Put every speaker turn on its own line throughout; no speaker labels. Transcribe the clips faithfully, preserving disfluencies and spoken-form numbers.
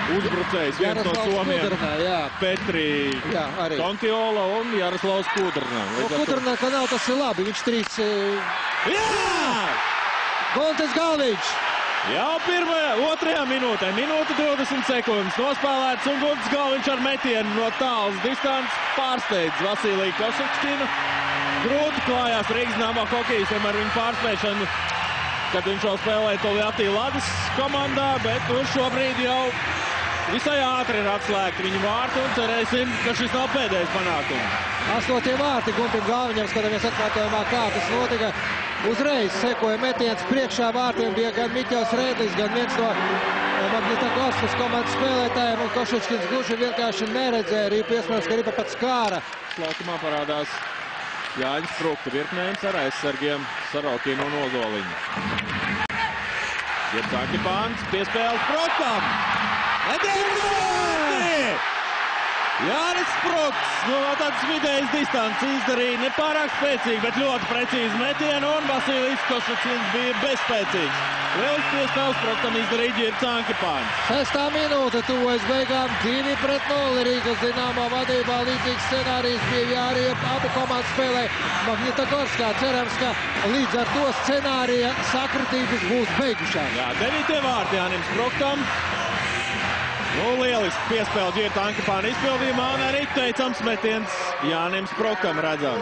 uzbrucējs, viens no somiem. Petri Kontiola un Jaroslavs Kudrna.
No Kudrna, ka nav, tas ir labi. Viņš trīs...
Jā!
Gontes Galviņš!
Jau pirmajā, otrajā minūtē, minūte divdesmit sekundes nospēlēts un Gontes Galviņš ar metienu no tālas distants pārsteidz Vasiliju Košečkinu. Grūti klājās Rīgas Dynamo hokejistiem ar viņu pārspēšanu, kad viņš vēl spēlēja Toljatti Ladas komandā, bet nu, šobrīd jau visai ātri ir atslēgti viņu vārti un cerēsim, ka šis nav pēdējais panākums.
Astotie vārti Guntim Galviņam, skatāmies atkārtojumā, kā tas notika. Uzreiz sekoja metiens priekšā vārtiem, bija gan Miķels Rēdlis, gan viens no Magnitogorskas komandas spēlētājiem, un Košečkins gluži vienkārši neredzēja, arī piesmērs, ka ripa pat skāra.
Laukumā parādās Jāņas Sprukta virknējums ar aizsargiem Sarokinu un Ozoliņu. Girts Ankipāns, piespēles Spruktam! Metiens! Jānis Sprukts no tādas vidējas distances izdarīja nepārāk spēcīgi, bet ļoti precīzi metienu, un Vasilijs Košečkins bija bezspēcīgs. Liels piespēles Spruktam izdarīja Girts Ankipāns.
Sestā minūte tuvojas beigām, divi pret nulli. Rīgas Dynamo vadībā līdzīgs scenārijs bija arī abu komandu spēlē Magnitogorskā. Cerams, ka līdz ar to scenārija sakritības būs beigušās.
Jā, devītie vārti Jānim Spruktam. Nu, lieliski piespēle Girta Ankipāna izpildījumā un arī teicams metiens Jānim Spruktam redzam.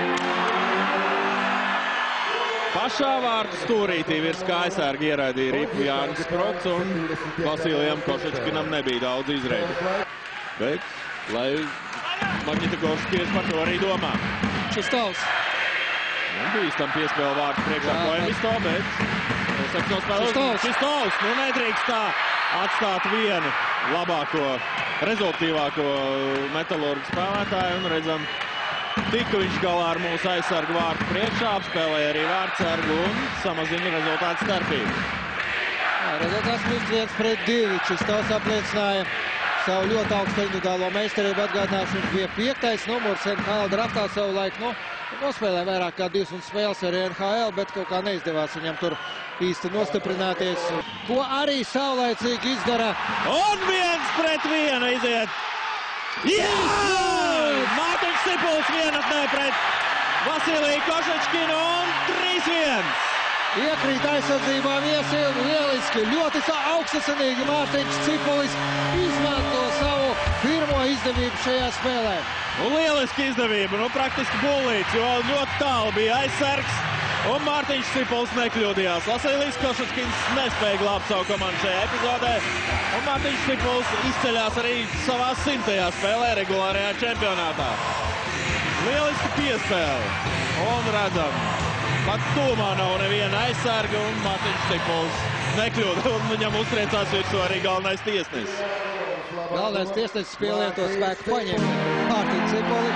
Pašā vārtu stūrītī virs kājsērga ieraidīja ripu Jānis Sprukts un Vasilijam Košečkinam nebija daudz izreidu. Bet, lai Magnitogorskis par to arī domā.
Čistovs.
Nu, bīstam piespēle vārtu priekšā Koemisto, bet
Čistovs.
Čistovs, nu nedrīkst tā atstāt vienu labāko, rezultīvāko metalurgu spēlētāju, un redzam, tika viņš galā ar mūsu aizsargu vārtu priekšā, apspēlēja arī vārtsargu un samazina rezultātu starpību.
Jā, rezultāts mums viens pret divi. Čistovs apliecināja savu ļoti augstu individuālo meistarību. Atgādināšu, viņš bija piektais numurs N H L draftā savu laiku. Nu, nospēlēja vairāk kā divas spēles arī N H L, bet kaut kā neizdevās viņam tur īsti nostiprināties. Ko arī saulaicīgi izdara.
Un viens pret vienu iziet. Jā! Mārtiņš Sipuls vienatnē pret Vasiliju Košečkinu un trīs viens.
Iekrīt aizsardzībā viesi, lieliski, ļoti augstasinīgi Mārtiņš Cipulis izmanto savu pirmo izdevību šajā spēlē.
Nu, lieliski izdevība, nu praktiski bullīts, jo ļoti tālu bija aizsargs un Mārtiņš Cipuls nekļūdījās. Vasilijs Košečkins nespēja glābt savu komandu šajā epizodē un Mārtiņš Cipuls izceļās arī savā simtajā spēlē regulārajā čempionātā. Lieliski piespēle un redzam. Pat tūmā nav neviena aizsarga un Mārtiņš Cipuls nekļūda. Un viņam uztriecās virsū arī galvenais tiesnesis.
Galvenais tiesnesis pielieto spēku paņem Mārtiņu Cipuli.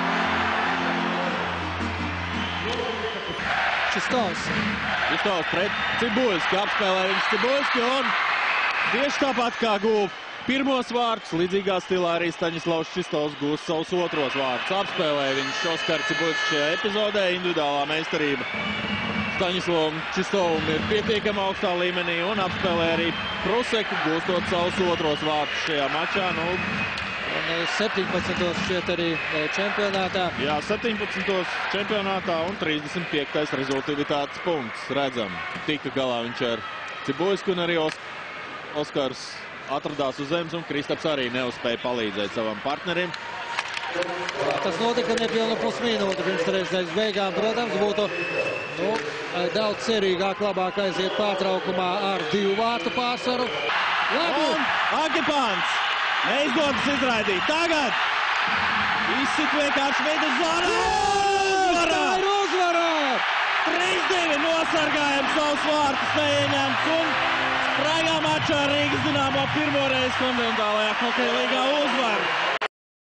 Čistovs.
Čistovs pret Cibuļski. Apspēlē viņš Cibuļski un tieši tāpat kā guva pirmos vārtus, līdzīgā stilā arī Staņislavs Čistovs gūs savus otros vārtus. Apspēlēja viņš Oskar Cibuļski šajā epizodē, individuālā meistarība. Staņislavam Čistovam ir pietiekami augstā līmenī un apspēlē arī Pruseku, gūstot savus otros vārtus šajā mačā. Nu,
un septiņpadsmitos šķiet arī čempionātā.
Jā, septiņpadsmitos čempionātā un trīsdesmit piektais rezultātivitātes punkts. Redzam, tika galā viņš ar Cibuļsku un arī Oskars atradās uz zemes un Kristaps arī neuzspēja palīdzēt savam partnerim.
Tas notika nepilnu pusminūti pirms trešdaļas beigām. Protams, būtu nu, daudz cerīgāk labāk aiziet pārtraukumā ar divu vārtu pārsvaru. Labi!
Un Ankipāns neizdodas izraidīt. Tagad izsit vienkārši viduszonā.
Tā ir uzvarā!
trīs divi nosargājam savus vārtus neieņemts un spraigā mačā Rīgas Dynamo pirmoreiz kontinentālajā hokeja līgā uzvar.